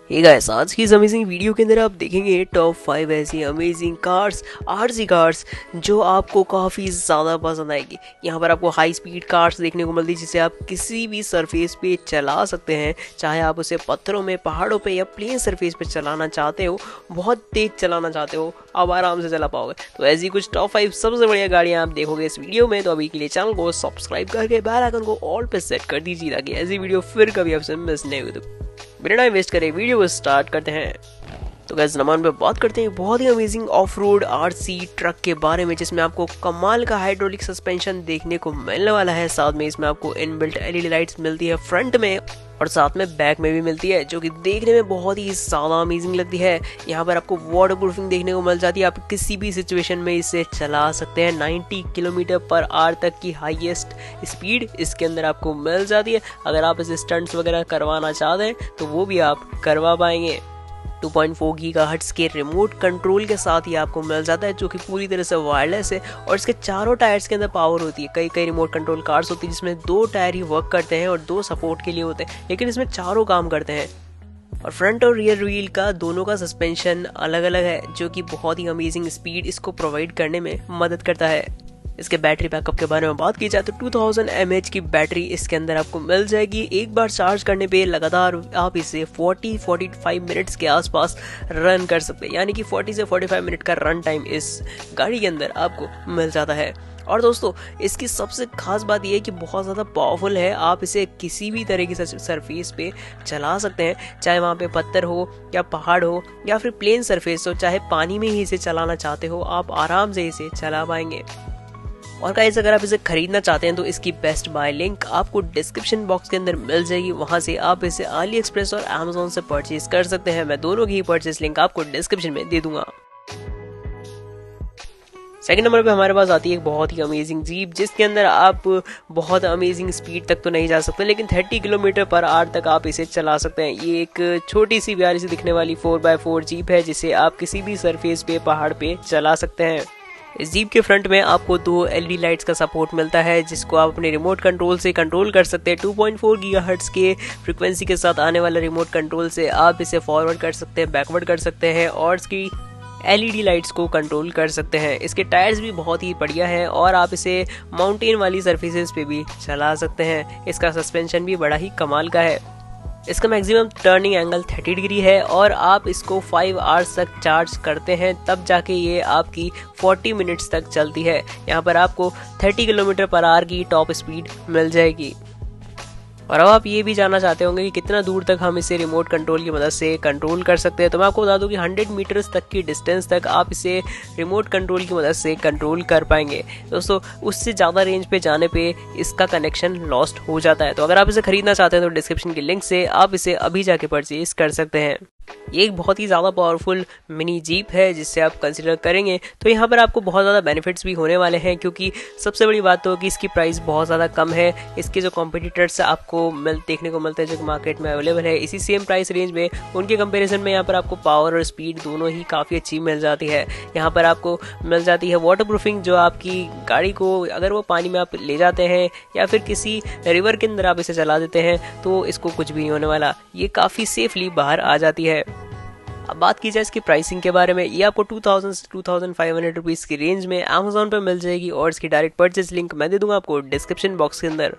Hey guys, आज की इस अमेजिंग वीडियो के अंदर आप देखेंगे टॉप 5 ऐसी अमेजिंग कार्स, आरसी कार्स जो आपको काफ़ी ज़्यादा पसंद आएगी। यहाँ पर आपको हाई स्पीड कार्स देखने को मिलती है जिसे आप किसी भी सरफेस पे चला सकते हैं, चाहे आप उसे पत्थरों में, पहाड़ों पे या प्लेन सरफेस पे चलाना चाहते हो, बहुत तेज चलाना चाहते हो, आप आराम से चला पाओगे। तो ऐसी कुछ टॉप 5 सबसे बढ़िया गाड़ियाँ आप देखोगे इस वीडियो में। तो अभी के लिए चैनल को सब्सक्राइब करके बेल आइकन को ऑल पे सेट कर दीजिए ताकि ऐसी वीडियो फिर कभी आपसे मिस नहीं हो। बिना टाइम वेस्ट करे वीडियो को स्टार्ट करते हैं। तो गाइस, नंबर पे बात करते हैं बहुत ही amazing off road RC truck के बारे में, जिसमें आपको कमाल का हाइड्रोलिक सस्पेंशन देखने को मिलने वाला है। साथ में इसमें आपको इनबिल्ट एलईडी लाइट्स मिलती है फ्रंट में और साथ में बैक में भी मिलती है, जो कि देखने में बहुत ही ज़्यादा अमेजिंग लगती है। यहाँ पर आपको वाटर प्रूफिंग देखने को मिल जाती है, आप किसी भी सिचुएशन में इसे चला सकते हैं। 90 किलोमीटर पर आवर तक की हाईएस्ट स्पीड इसके अंदर आपको मिल जाती है। अगर आप इसे स्टंट्स वगैरह करवाना चाहते हैं तो वो भी आप करवा पाएंगे। 2.4 गीगाहर्ट्ज़ के रिमोट कंट्रोल के साथ ही आपको मिल जाता है, जो कि पूरी तरह से वायरलेस है और इसके चारों टायर्स के अंदर पावर होती है। कई रिमोट कंट्रोल कार्स होती है जिसमें 2 टायर ही वर्क करते हैं और 2 सपोर्ट के लिए होते हैं, लेकिन इसमें चारों काम करते हैं। और फ्रंट और रियर व्हील का दोनों का सस्पेंशन अलग अलग है, जो कि बहुत ही अमेजिंग स्पीड इसको प्रोवाइड करने में मदद करता है। इसके बैटरी बैकअप के बारे में बात की जाए तो 2000 mAh की बैटरी इसके अंदर आपको मिल जाएगी। एक बार चार्ज करने पे लगातार आप इसे 40-45 मिनट्स के आसपास रन कर सकते हैं, यानी कि 40 से 45 मिनट का रन टाइम इस गाड़ी के अंदर आपको मिल जाता है। और दोस्तों, इसकी सबसे खास बात यह है कि बहुत ज़्यादा पावरफुल है। आप इसे किसी भी तरह की सरफेस पे चला सकते हैं, चाहे वहाँ पे पत्थर हो या पहाड़ हो या फिर प्लेन सरफेस हो, चाहे पानी में ही इसे चलाना चाहते हो, आप आराम से इसे चला पाएंगे। और गाइस, अगर आप इसे खरीदना चाहते हैं तो इसकी बेस्ट बाय लिंक आपको डिस्क्रिप्शन बॉक्स के अंदर मिल जाएगी। वहां से आप इसे अली एक्सप्रेस और अमेज़न से परचेज कर सकते हैं। मैं दोनों की परचेज लिंक आपको डिस्क्रिप्शन में दे दूंगा। सेकंड नंबर पे हमारे पास आती है एक बहुत ही अमेजिंग जीप, जिसके अंदर आप बहुत अमेजिंग स्पीड तक तो नहीं जा सकते, लेकिन 30 किलोमीटर पर आवर तक आप इसे चला सकते हैं। ये एक छोटी सी प्यारी सी दिखने वाली 4x4 जीप है, जिसे आप किसी भी सरफेस पे, पहाड़ पे चला सकते हैं। इस जीप के फ्रंट में आपको 2 एलईडी लाइट्स का सपोर्ट मिलता है, जिसको आप अपने रिमोट कंट्रोल से कंट्रोल कर सकते हैं। 2.4 गीगाहर्ट्ज़ के फ्रीक्वेंसी के साथ आने वाले रिमोट कंट्रोल से आप इसे फॉरवर्ड कर सकते हैं, बैकवर्ड कर सकते हैं और इसकी एलईडी लाइट्स को कंट्रोल कर सकते हैं। इसके टायर्स भी बहुत ही बढ़िया हैं और आप इसे माउंटेन वाली सरफेसेस पे भी चला सकते हैं। इसका सस्पेंशन भी बड़ा ही कमाल का है। इसका मैक्सिमम टर्निंग एंगल 30 डिग्री है और आप इसको 5 आवर्स तक चार्ज करते हैं, तब जाके ये आपकी 40 मिनट्स तक चलती है। यहाँ पर आपको 30 किलोमीटर पर आवर की टॉप स्पीड मिल जाएगी। और अब आप ये भी जानना चाहते होंगे कि कितना दूर तक हम इसे रिमोट कंट्रोल की मदद से कंट्रोल कर सकते हैं, तो मैं आपको बता दूं कि 100 मीटर्स तक की डिस्टेंस तक आप इसे रिमोट कंट्रोल की मदद से कंट्रोल कर पाएंगे। दोस्तों, उससे ज़्यादा रेंज पे जाने पे इसका कनेक्शन लॉस्ट हो जाता है। तो अगर आप इसे खरीदना चाहते हैं तो डिस्क्रिप्शन की लिंक से आप इसे अभी जाके परचेज कर सकते हैं। ये एक बहुत ही ज़्यादा पावरफुल मिनी जीप है जिससे आप कंसिडर करेंगे तो यहाँ पर आपको बहुत ज़्यादा बेनिफिट्स भी होने वाले हैं, क्योंकि सबसे बड़ी बात तो कि इसकी प्राइस बहुत ज़्यादा कम है। इसके जो कॉम्पिटिटर्स आपको देखने को मिलते हैं जो मार्केट में अवेलेबल है इसी सेम प्राइस रेंज में, उनके कंपैरिजन में यहाँ पर आपको पावर और स्पीड दोनों ही काफ़ी अच्छी मिल जाती है। यहाँ पर आपको मिल जाती है वाटर प्रूफिंग, जो आपकी गाड़ी को अगर वो पानी में आप ले जाते हैं या फिर किसी रिवर के अंदर आप इसे चला देते हैं तो इसको कुछ भी नहीं होने वाला, ये काफ़ी सेफली बाहर आ जाती है। अब बात की जाए इसकी प्राइसिंग के बारे में, ये आपको 2000 से 2500 रुपीज़ की रेंज में अमेज़न पर मिल जाएगी और इसकी डायरेक्ट परचेज लिंक मैं दे दूंगा आपको डिस्क्रिप्शन बॉक्स के अंदर।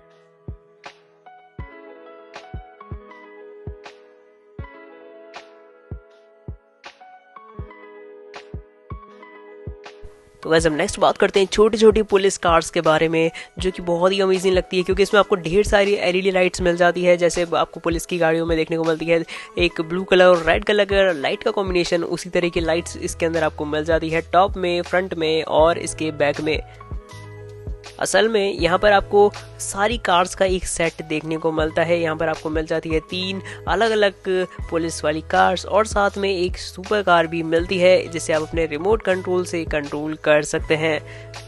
तो वैसे हम नेक्स्ट बात करते हैं छोटी छोटी पुलिस कार्स के बारे में, जो कि बहुत ही अमेजिंग लगती है, क्योंकि इसमें आपको ढेर सारी एलईडी लाइट्स मिल जाती है। जैसे आपको पुलिस की गाड़ियों में देखने को मिलती है एक ब्लू कलर और रेड कलर का लाइट का कॉम्बिनेशन, उसी तरह की लाइट्स इसके अंदर आपको मिल जाती है टॉप में, फ्रंट में और इसके बैक में। असल में यहाँ पर आपको सारी कार्स का एक सेट देखने को मिलता है। यहाँ पर आपको मिल जाती है 3 अलग अलग पुलिस वाली कार्स और साथ में एक सुपर कार भी मिलती है, जिसे आप अपने रिमोट कंट्रोल से कंट्रोल कर सकते हैं।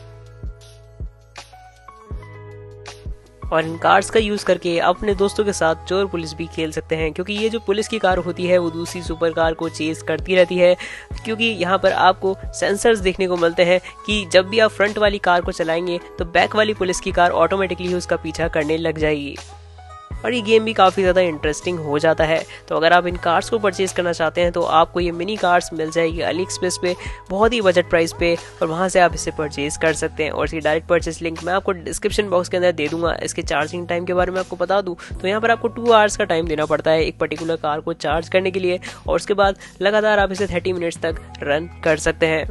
और इन कार्स का यूज़ करके अपने दोस्तों के साथ चोर पुलिस भी खेल सकते हैं, क्योंकि ये जो पुलिस की कार होती है वो दूसरी सुपर कार को चेस करती रहती है, क्योंकि यहाँ पर आपको सेंसर्स देखने को मिलते हैं कि जब भी आप फ्रंट वाली कार को चलाएंगे तो बैक वाली पुलिस की कार ऑटोमेटिकली उसका पीछा करने लग जाएगी। और ये गेम भी काफ़ी ज़्यादा इंटरेस्टिंग हो जाता है। तो अगर आप इन कार्ड्स को परचेज़ करना चाहते हैं तो आपको ये मिनी कार्ड्स मिल जाएगी अली एक्सप्रेस पे बहुत ही बजट प्राइस पे, और वहाँ से आप इसे परचेज़ कर सकते हैं। और इसकी डायरेक्ट परचेस लिंक मैं आपको डिस्क्रिप्शन बॉक्स के अंदर दे दूंगा। इसके चार्जिंग टाइम के बारे में आपको बता दूँ तो यहाँ पर आपको 2 आवर्स का टाइम देना पड़ता है एक पर्टिकुलर कार को चार्ज करने के लिए, और उसके बाद लगातार आप इसे 30 मिनट्स तक रन कर सकते हैं।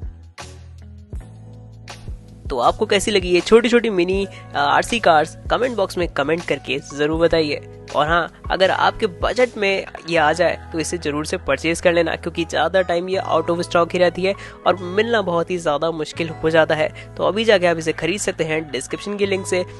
तो आपको कैसी लगी ये छोटी छोटी mini RC cars, comment box में कमेंट करके ज़रूर बताइए। और हाँ, अगर आपके बजट में ये आ जाए तो इसे ज़रूर से परचेज़ कर लेना, क्योंकि ज़्यादा टाइम ये आउट ऑफ स्टॉक ही रहती है और मिलना बहुत ही ज़्यादा मुश्किल हो जाता है। तो अभी जाके आप इसे खरीद सकते हैं डिस्क्रिप्शन की लिंक से।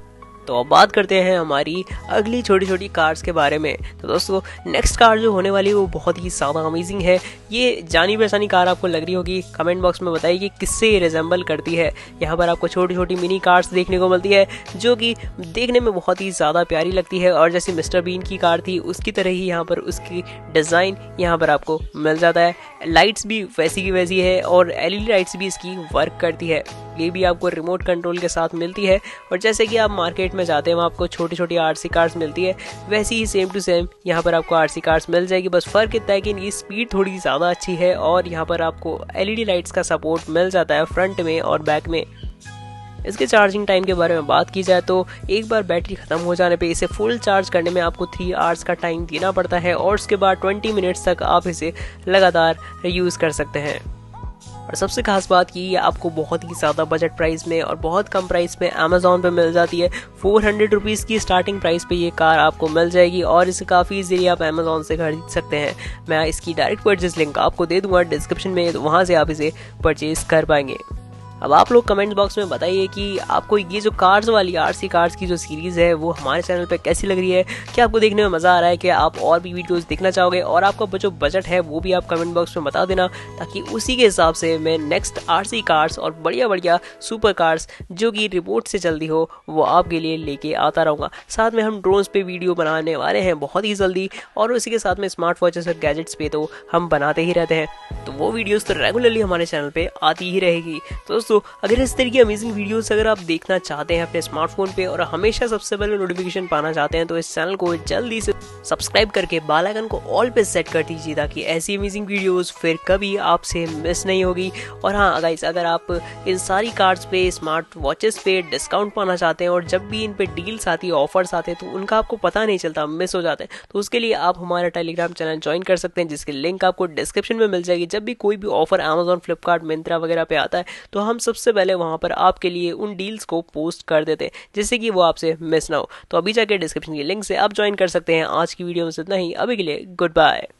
तो अब बात करते हैं हमारी अगली छोटी छोटी कार्स के बारे में। तो दोस्तों, नेक्स्ट कार जो होने वाली है वो बहुत ही ज़्यादा अमेजिंग है। ये जानी पहचानी कार आपको लग रही होगी, कमेंट बॉक्स में बताइए कि किससे ये रिजेंबल करती है। यहाँ पर आपको छोटी छोटी मिनी कार्स देखने को मिलती है जो कि देखने में बहुत ही ज़्यादा प्यारी लगती है, और जैसे मिस्टर बीन की कार थी उसकी तरह ही यहाँ पर उसकी डिज़ाइन यहाँ पर आपको मिल जाता है। लाइट्स भी वैसी की वैसी है और एलईडी लाइट्स भी इसकी वर्क करती है। ये भी आपको रिमोट कंट्रोल के साथ मिलती है, और जैसे कि आप मार्केट में जाते हैं वहाँ आपको छोटी छोटी आरसी कार्स मिलती है, वैसी ही सेम टू सेम यहाँ पर आपको आरसी कार्स मिल जाएगी। बस फ़र्क इतना है कि इनकी स्पीड थोड़ी ज़्यादा अच्छी है, और यहाँ पर आपको एलईडी लाइट्स का सपोर्ट मिल जाता है फ्रंट में और बैक में। इसके चार्जिंग टाइम के बारे में बात की जाए तो एक बार बैटरी ख़त्म हो जाने पे इसे फुल चार्ज करने में आपको 3 आवर्स का टाइम देना पड़ता है, और उसके बाद 20 मिनट्स तक आप इसे लगातार यूज़ कर सकते हैं। और सबसे खास बात ये आपको बहुत ही ज़्यादा बजट प्राइस में और बहुत कम प्राइस पे अमेज़ॉन पे मिल जाती है। 400 रुपीज़ की स्टार्टिंग प्राइस पे ये कार आपको मिल जाएगी, और इसे काफ़ी इजीली आप अमेज़ॉन से खरीद सकते हैं। मैं इसकी डायरेक्ट परचेज लिंक आपको दे दूंगा डिस्क्रिप्शन में, तो वहाँ से आप इसे परचेज कर पाएंगे। अब आप लोग कमेंट बॉक्स में बताइए कि आपको ये जो कार्स वाली आरसी कार्स की जो सीरीज़ है वो हमारे चैनल पे कैसी लग रही है। क्या आपको देखने में मज़ा आ रहा है, कि आप और भी वीडियोस देखना चाहोगे, और आपका जो बजट है वो भी आप कमेंट बॉक्स में बता देना, ताकि उसी के हिसाब से मैं नेक्स्ट आरसी कार्स और बढ़िया बढ़िया सुपर कार्स जो कि रिमोट से जल्दी हो वो आपके लिए लेके आता रहूँगा। साथ में हम ड्रोन्स पे वीडियो बनाने वाले हैं बहुत ही जल्दी, और उसी के साथ में स्मार्ट वॉचेस और गैजेट्स पे तो हम बनाते ही रहते हैं, तो वो वीडियोज़ तो रेगुलरली हमारे चैनल पर आती ही रहेगी। तो दोस्तों, अगर इस तरह की अमेजिंग वीडियोस अगर आप देखना चाहते हैं अपने स्मार्टफोन पे और हमेशा सबसे पहले नोटिफिकेशन पाना चाहते हैं, तो इस चैनल को जल्दी से सब्सक्राइब करके बेल आइकन को ऑल पे सेट कर दीजिए, ताकि ऐसी अमेजिंग वीडियोस फिर कभी आपसे मिस नहीं होगी। और हाँ गाइस, अगर आप इन सारी कार्ड्स पे, स्मार्ट वॉचेस पे डिस्काउंट पाना चाहते हैं, और जब भी इन पे डील्स आती है, ऑफर्स आते हैं, तो उनका आपको पता नहीं चलता, मिस हो जाते हैं, तो उसके लिए आप हमारा टेलीग्राम चैनल ज्वाइन कर सकते हैं, जिसकी लिंक आपको डिस्क्रिप्शन में मिल जाएगी। जब भी कोई भी ऑफर अमेजॉन, फ्लिपकार्ट, मिंत्रा वगैरह पे आता है, तो हम सबसे पहले वहाँ पर आपके लिए उन डील्स को पोस्ट कर देते हैं, जिससे कि वो आपसे मिस ना हो। तो अभी जाके डिस्क्रिप्शन की लिंक से आप ज्वाइन कर सकते हैं। आज की वीडियो में इतना ही, अभी के लिए गुड बाय।